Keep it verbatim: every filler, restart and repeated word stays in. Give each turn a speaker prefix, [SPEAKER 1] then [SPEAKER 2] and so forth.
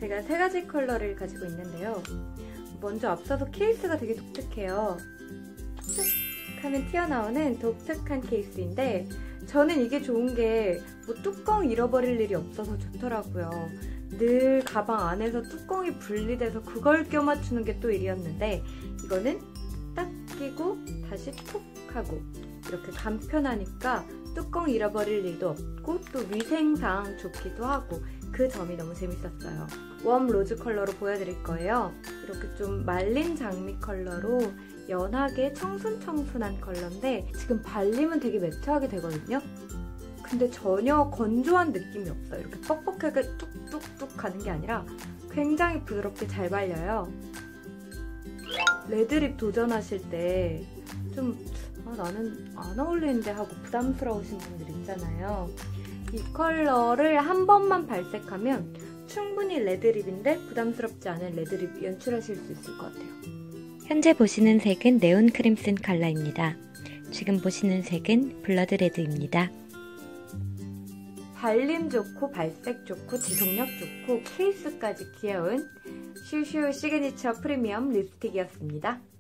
[SPEAKER 1] 제가 세 가지 컬러를 가지고 있는데요. 먼저 앞서서 케이스가 되게 독특해요. 쭉 하면 튀어나오는 독특한 케이스인데 저는 이게 좋은 게 뭐 뚜껑 잃어버릴 일이 없어서 좋더라고요. 늘 가방 안에서 뚜껑이 분리돼서 그걸 껴 맞추는 게 또 일이었는데 이거는 딱 끼고 다시 톡 하고 이렇게 간편하니까 뚜껑 잃어버릴 일도 없고 또 위생상 좋기도 하고 그 점이 너무 재밌었어요. 웜 로즈 컬러로 보여드릴 거예요. 이렇게 좀 말린 장미 컬러로 연하게 청순청순한 컬러인데 지금 발리면 되게 매트하게 되거든요. 근데 전혀 건조한 느낌이 없어요. 이렇게 뻑뻑하게 뚝뚝뚝 가는 게 아니라 굉장히 부드럽게 잘 발려요. 레드립 도전하실 때 좀 아, 나는 안 어울리는데 하고 부담스러우신 분들 있잖아요. 이 컬러를 한 번만 발색하면 충분히 레드립인데 부담스럽지 않은 레드립 연출하실 수 있을 것 같아요.
[SPEAKER 2] 현재 보시는 색은 네온 크림슨 컬러입니다. 지금 보시는 색은 블러드 레드입니다.
[SPEAKER 1] 발림 좋고 발색 좋고 지속력 좋고 케이스까지 귀여운 슈슈 시그니처 프리미엄 립스틱이었습니다.